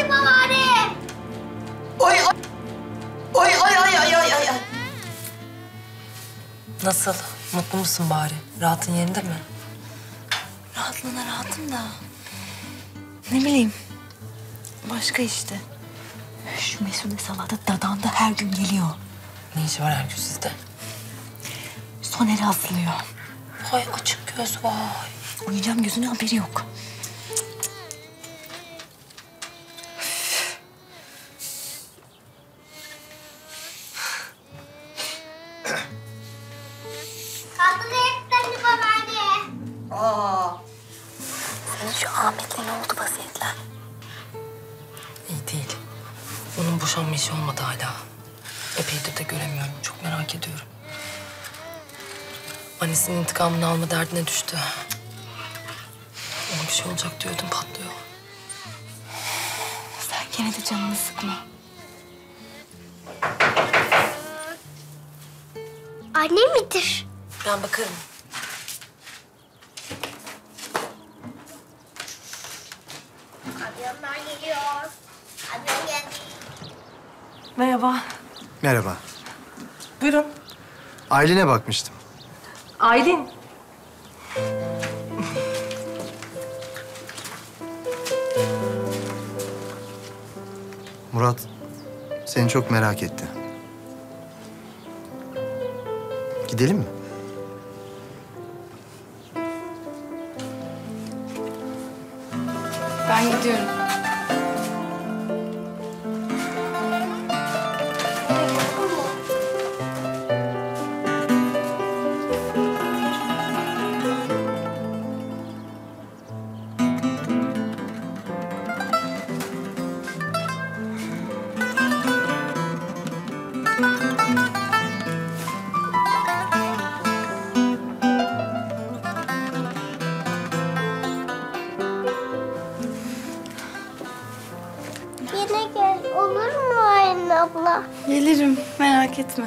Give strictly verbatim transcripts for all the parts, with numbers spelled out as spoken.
Babaanne! Oy oy! Oy oy oy oy oy oy! Nasıl? Mutlu musun bari? Rahatın yerinde mi? Rahatlığına rahatım da... Ne bileyim. Başka işte. Şu Mesude salata dadanda her gün geliyor. Ne işi var her gün sizde? Soner'i asılıyor. Vay açık göz vay. Uyuyacağım gözüne haberi yok. Tatlı etlerini babaanne. Aa. Senin şu Ahmet'le ne oldu vaziyetler? İyi değil. Onun boşanma işi olmadı hala. Epeydir de göremiyorum. Çok merak ediyorum. Annesinin intikamını alma derdine düştü. Ona bir şey olacak diyordum, patlıyor. Sen gene de canını sıkma. Anne midir? Ben bakarım. Kamyonlar geliyor. Kamyon geldi. Merhaba. Merhaba. Buyurun. Aylin'e bakmıştım. Aylin. Murat seni çok merak etti. Gidelim mi? Ben gidiyorum. Yine gel. Olur mu Aylin abla? Gelirim, merak etme.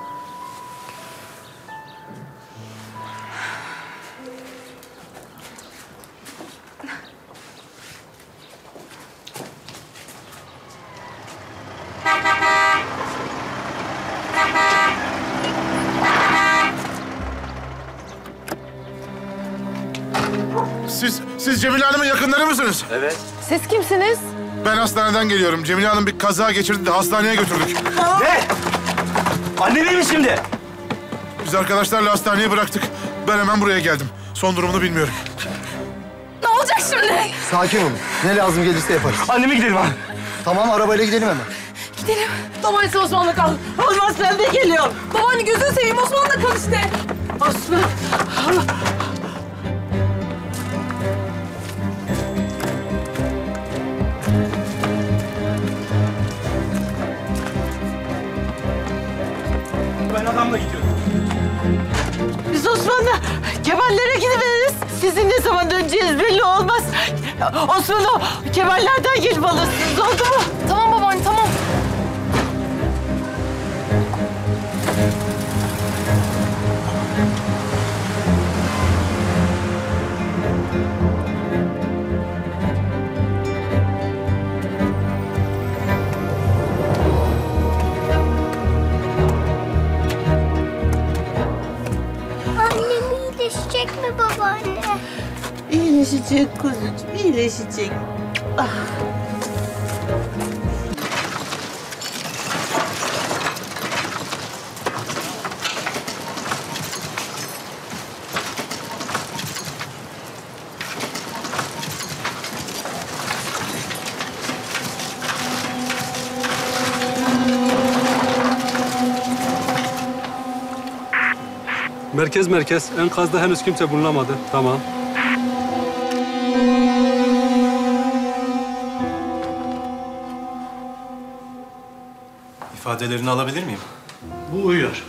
Siz, siz Cemile Hanım'ın yakınları mısınız? Evet. Siz kimsiniz? Ben hastaneden geliyorum. Cemile Hanım bir kaza geçirdi de hastaneye götürdük. Ne? Anne değil mi şimdi? Biz arkadaşlarla hastaneye bıraktık. Ben hemen buraya geldim. Son durumunu bilmiyorum. Ne olacak şimdi? Sakin olun. Ne lazım gelirse yaparız. Anneme gidelim ha. Tamam arabayla gidelim hemen. Gidelim. Babaanne sen Osman'la kal. Olmaz, ben de geliyorum. Babaanne gözünü seveyim Osman'la kal işte. Osman. Ben adamla gidiyorum. Biz Osman'la Kemal'lere gidiveririz. Sizin ne zaman döneceğiniz belli olmaz. Osman o Kemal'lerden gelip alırsınız, oldu mu? Tamam babaanne, tamam. Annem iyileşecek mi babaanne? İyileşecek kuzucuğum, iyileşecek. Ah. Merkez merkez. Enkazda henüz kimse bulunamadı. Tamam. İfadelerini alabilir miyim? Bu uyuyor.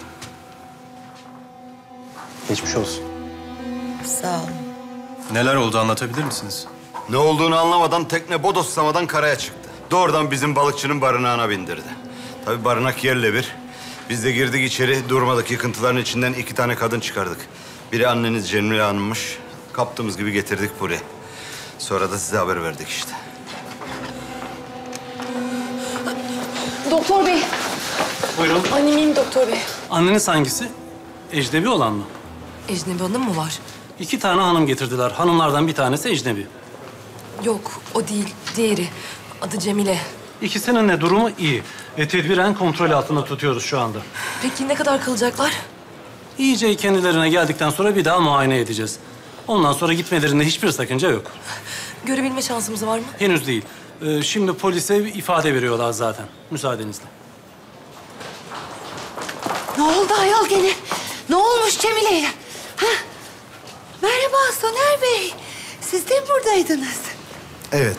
Geçmiş olsun. Sağ ol. Neler oldu anlatabilir misiniz? Ne olduğunu anlamadan tekne bodoslamadan karaya çıktı. Doğrudan bizim balıkçının barınağına bindirdi. Tabii barınak yerle bir. Biz de girdik içeri, durmadık. Yıkıntıların içinden iki tane kadın çıkardık. Biri anneniz Cemile Hanım'mış. Kaptığımız gibi getirdik buraya. Sonra da size haber verdik işte. Doktor bey. Buyurun. Annemiyim doktor bey. Anneniz hangisi? Ecnebi olan mı? Ecnebi hanım mı var? İki tane hanım getirdiler. Hanımlardan bir tanesi ecnebi. Yok, o değil. Diğeri. Adı Cemile. İkisinin de durumu iyi. E, tedbiren kontrol altında tutuyoruz şu anda. Peki ne kadar kalacaklar? İyice kendilerine geldikten sonra bir daha muayene edeceğiz. Ondan sonra gitmelerinde hiçbir sakınca yok. Görebilme şansımız var mı? Henüz değil. Ee, şimdi polise ifade veriyorlar zaten. Müsaadenizle. Ne oldu ayol gene? Ne olmuş Cemile'yle? Ha? Merhaba Soner Bey. Siz de mi buradaydınız? Evet.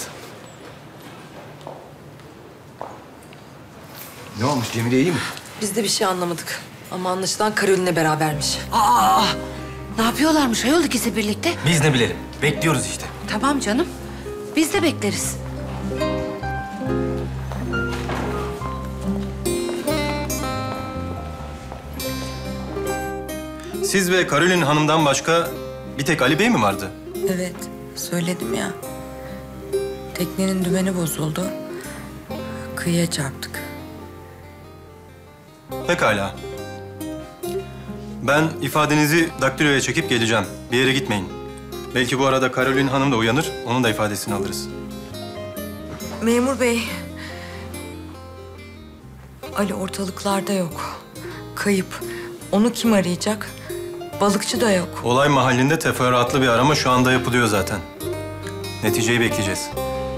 Ne olmuş? Cemile iyi mi? Biz de bir şey anlamadık. Ama anlaşılan Karolin'le berabermiş. Aa, ne yapıyorlarmış ayol ikisi birlikte? Biz ne bilelim. Bekliyoruz işte. Tamam canım. Biz de bekleriz. Siz ve Karolin Hanım'dan başka bir tek Ali Bey mi vardı? Evet, söyledim ya. Teknenin dümeni bozuldu. Kıyıya çarptık. Pekala. Ben ifadenizi daktiloya çekip geleceğim. Bir yere gitmeyin. Belki bu arada Karolin Hanım da uyanır, onun da ifadesini alırız. Memur bey. Ali ortalıklarda yok. Kayıp. Onu kim arayacak? Balıkçı da yok. Olay mahallinde teferruatlı bir arama şu anda yapılıyor zaten. Neticeyi bekleyeceğiz.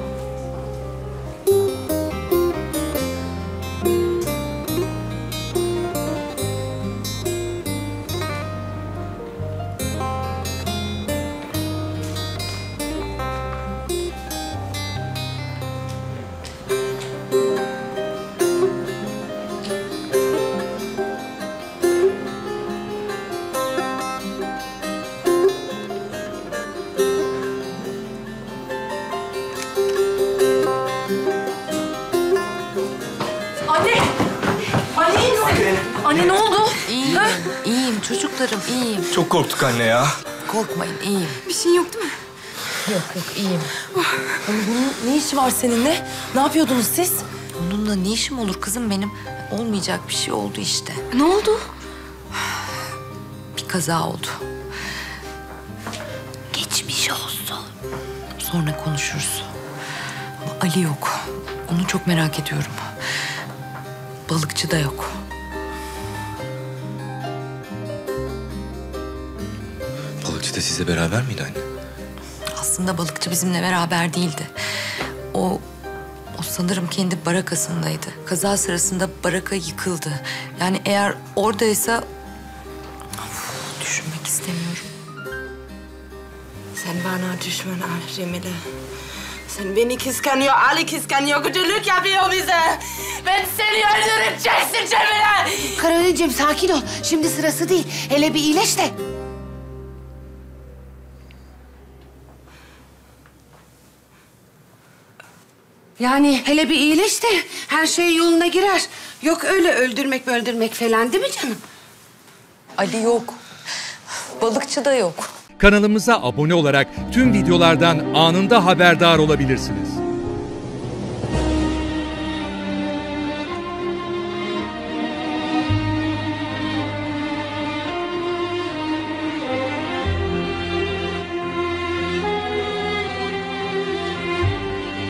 Anne! Anne iyi misin? Anne ne oldu? İyiyim, Ha? iyiyim çocuklarım, iyiyim. Çok korktuk anne ya. Korkmayın, iyiyim. Bir şey yok değil mi? Yok yok, iyiyim. Anne bunun ne işi var seninle? Ne yapıyordunuz siz? Onunla ne işim olur kızım benim? Olmayacak bir şey oldu işte. Ne oldu? Bir kaza oldu. Geçmiş olsun. Sonra konuşuruz. Ama Ali yok. Onu çok merak ediyorum. Balıkçı da yok. Balıkçı da sizle beraber miydi anne? Aslında balıkçı bizimle beraber değildi. O, o sanırım kendi barakasındaydı. Kaza sırasında baraka yıkıldı. Yani eğer oradaysa... Of, düşünmek istemiyorum. Sen bana düşman al Cemile. Sen beni kıskanıyor, Ali kıskanıyor, kötülük yapıyor bize. Ben seni öldüreceksin Cemile. Karolin'cim sakin ol. Şimdi sırası değil. Hele bir iyileş de. Yani hele bir iyileş de her şey yoluna girer. Yok öyle öldürmek öldürmek falan değil mi canım? Ali yok. Balıkçı da yok. Kanalımıza abone olarak tüm videolardan anında haberdar olabilirsiniz.